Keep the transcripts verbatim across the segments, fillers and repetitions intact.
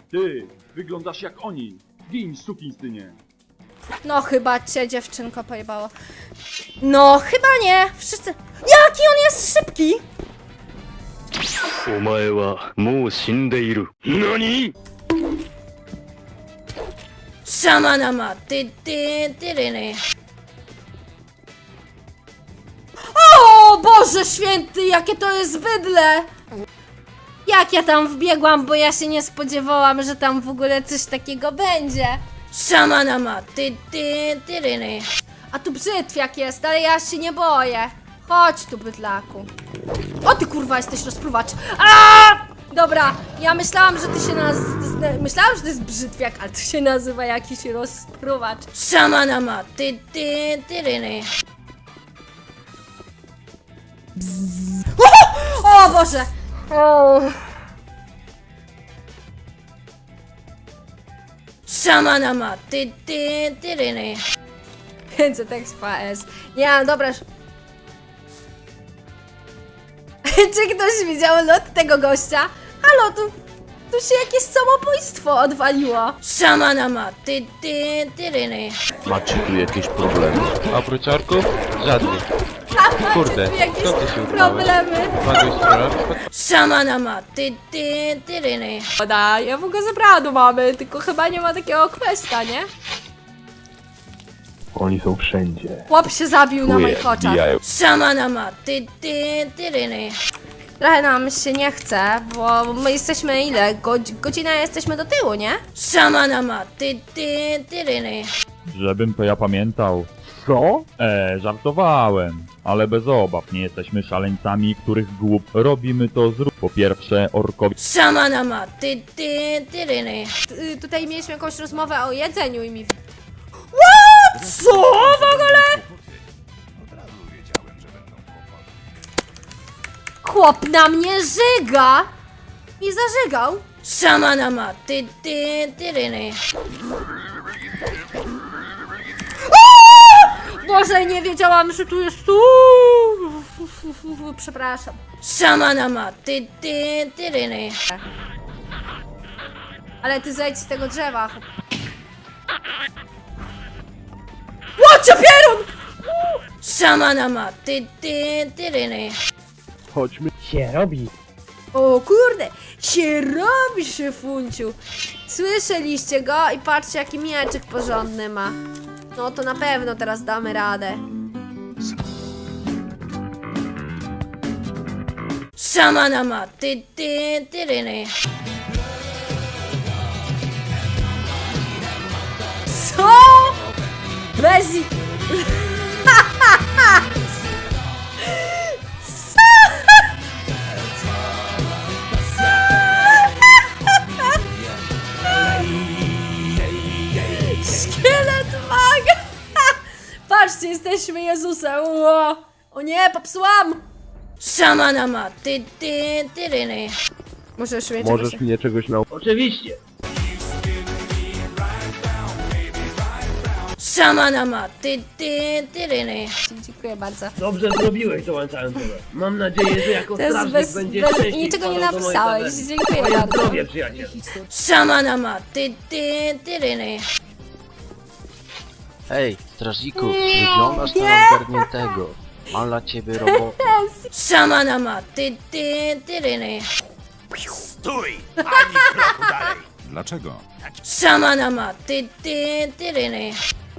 Ty, wyglądasz jak oni. Gin, sukinstynie. No chyba cię, dziewczynko, pojebało. No chyba nie. Wszyscy... Jaki on jest szybki! Omae wa mou shindeiru. Nani? Shamanama, ty, ty, tyryny. O Boże święty, jakie to jest bydle! Jak ja tam wbiegłam, bo ja się nie spodziewałam, że tam w ogóle coś takiego będzie. Shamanama, ty, ty, tyryny. A tu brzytwiak jest, ale ja się nie boję. Chodź tu, bydlaku. O ty kurwa, jesteś rozpruwacz. Aaaa! Dobra, ja myślałam, że ty się naz... Myślałam, że to jest brzytwiak, ale to się nazywa jakiś rozpruwacz. Shamanama, ty, ty, tyryny. O, o Boże! O. Shamanama, ty, ty, tyryny. pięćset expa S. Nie, dobra. Czy ktoś widział lot tego gościa? Halo, tu, tu się jakieś samobójstwo odwaliło. Shamanama, ty, ty, tyryny. Macie tu jakieś problemy? Oprócz orków? Żadnych. Kurde, tu jakieś co ty się ubrałeś? problemy. Shamanama, ty, ty, tyryny. Oda, ja w ogóle zabrałam do mamy, tylko chyba nie ma takiego questa, nie? Oni są wszędzie. Chłop się zabił na Chuje, moich oczach. bijają. Shamanama, ty, ty, tyryny. Trochę nam się nie chce, bo my jesteśmy ile? Godz godzina jesteśmy do tyłu, nie? Shamanama, ty, ty, tyryny. Żebym to ja pamiętał. Co? E, żartowałem. Ale bez obaw, nie jesteśmy szaleńcami, których głup. Robimy to z... Po pierwsze, orkowie... Shamanama, ty, ty, tyryny. T tutaj mieliśmy jakąś rozmowę o jedzeniu i mi... What? Co? W ogóle? Chłop na mnie żyga! I zażygał. Shamanama, ty, ty, tyryny. Boże, nie wiedziałam, że tu jest tu. Przepraszam. Shamanama, ty, ty, tyryny. Ale ty zejdź z tego drzewa. Łocie pierun! Shamanama, ty, ty, tyryny. Chodźmy. Się robi. O kurde, się robi, szefunciu. Słyszeliście go i patrzcie, jaki mieczyk porządny ma. No to na pewno teraz damy radę. Shamanama, ty, ty, tyryny. Co? Bezi... Szkielet maga! Patrzcie, jesteśmy Jezusem! O, o nie, popsułam! Shamanama, ty, ty, tyryny. Możesz mnie Możesz czegoś... mnie czegoś nauczyć? Oczywiście. Shamanama, ty, ty, tyryny. Dziękuję bardzo. Dobrze zrobiłeś, dołączając do nas. Mam nadzieję, że jako To jest strażnik bez- będziesz bez- częściej niczego nie wpadał do mojej napisałeś. tawerny. Dziękuję Moje bardzo. zdrowie, przyjaciel. Shamanama, ty, ty, tyryny. Hej, strażniku, wyglądasz na ogarniętego. Mam dla ciebie robotę. Shamanama, ty, ty, tyryny. Stój! Ani kroku dalej! Dlaczego? Shamanama, ty, ty, tyryny.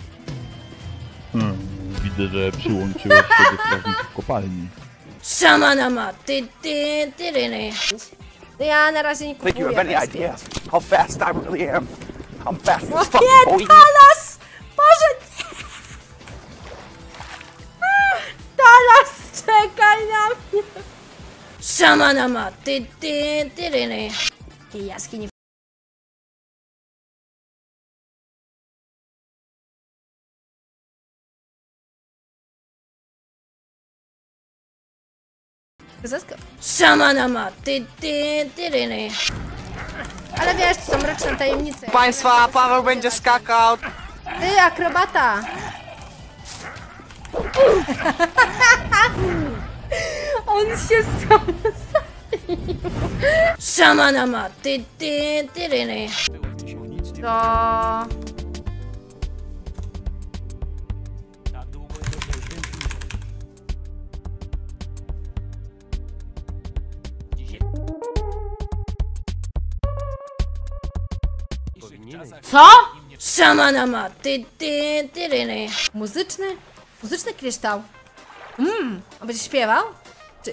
Hmm, widzę, że przyłączyłeś się do strażników kopalni. Shamanama, ty, ty, tyryny. No ja na razie nie kupuję. Think you have any idea how fast I really am? I'm fast O as fuck, boy! nie, Talas! Boże! Talas, czekaj na mnie! Shamanama, ty, ty, tyryny. Jakiej jaskini. Shamanama, ty, ty, tyryny. Ale wiesz, to są mroczne tajemnice. Państwa, Paweł będzie skakał. Ty, akrobata! On się sam zabił. Szamanama, ty, ty, tyryny. To... Co? Szamanama, ty, ty, tyryny. Muzyczny? Muzyczny kryształ. Mmm, a będzie śpiewał? Czy...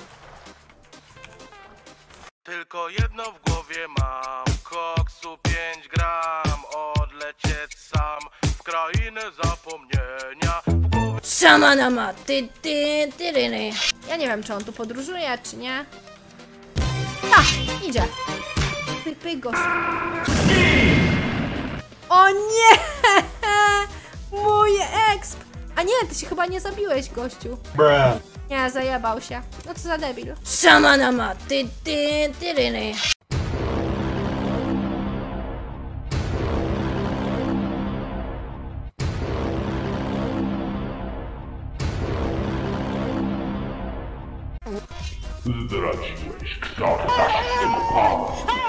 Tylko jedno w głowie mam, koksu pięć gram, odlecieć sam w krainę zapomnienia. Szamanama, ty, ty, tyryny. Ja nie wiem, czy on tu podróżuje, czy nie. A, idzie. Pyk, pyk, gość. O nie! Mój exp! A nie, ty się chyba nie zabiłeś, gościu. Nie, zajebał się. No co za debil. Szamanama, ty, ty, tyryny. Zdradziłeś Ksarda.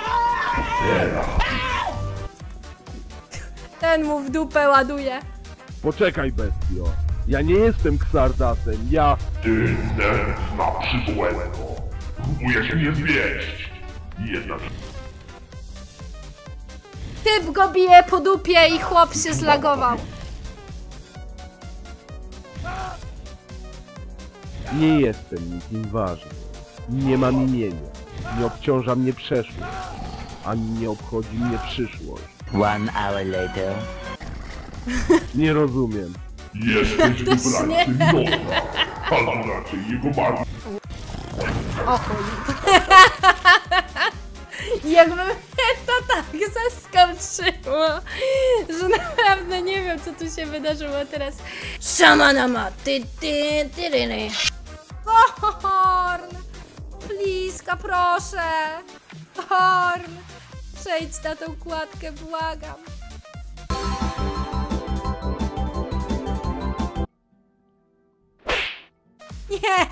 Ten mu w dupę ładuje. Poczekaj, bestio. Ja nie jestem Ksardasem, ja... Ty nędzna przybłędo. Próbujesz mnie zwieść. Jednak... Typ go bije po dupie i chłop się zlagował. Nie jestem nikim ważnym. Nie mam imienia. Nie obciąża mnie przeszłość. Ani nie obchodzi mnie przyszłość. One hour later. Nie rozumiem. Jesteś wybrany nosa. Albo raczej jego barwy. O chuj. Jakby mnie to tak zaskoczyło, że naprawdę nie wiem, co tu się wydarzyło teraz. Szamanama, ty, ty, tyryny. Horn! Bliska, proszę! Horn! Przejdź na tą kładkę, błagam. Nie!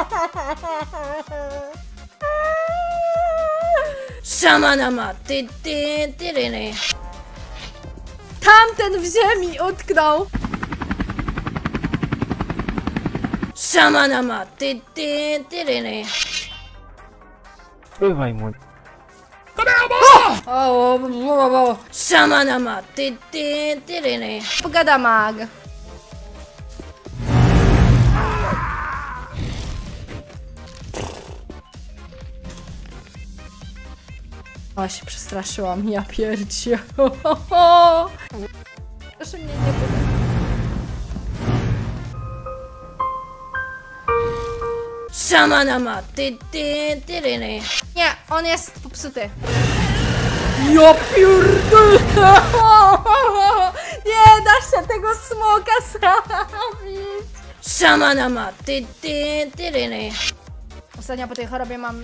Szamanama, ty, ty, tyryny. Tamten w ziemi utknął. Szamanama, ty, ty, tyryny. Bywaj mój. O, o, o, o. Szamanama, ty, ty, tyryny. Pogada mag. O, się przestraszyłam, ja pierdzie. Proszę mnie nie pytać. Szamanama, ty, ty, tyryny. Nie, on jest popsuty. Ja pierdolę! Nie da się tego smoka zabić. Szamanama, ty, ty, tyryny. Ostatnio po tej chorobie mam...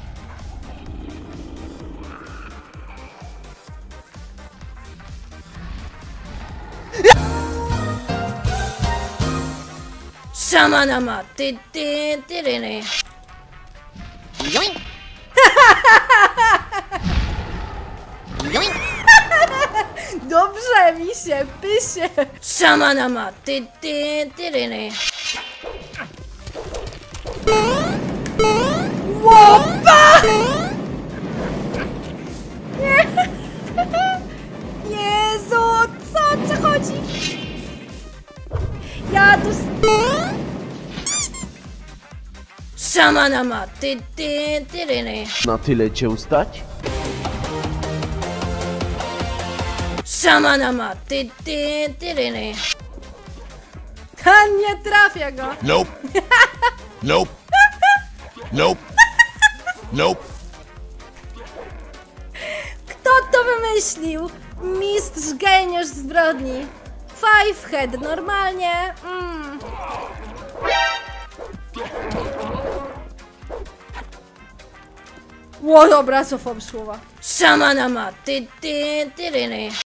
Szamanama, ty, ty, tyryny. Dobrze mi się, pysie. Szamanama, ty, ty, tyryny. Łopa! Nie. Jezu, co ci chodzi? Ja tu... Szamanama, ty, ty, tyryny. Na tyle cię ustać? Szamanama, ty, ty, tyryny. Ha, nie trafia go. Nope. Nope. Nope. Nope. Kto to wymyślił? Mistrz geniusz zbrodni. Five head, normalnie. Mm. Ło, dobra, cofam słowa. Szamanama, ty, ty, tyryny.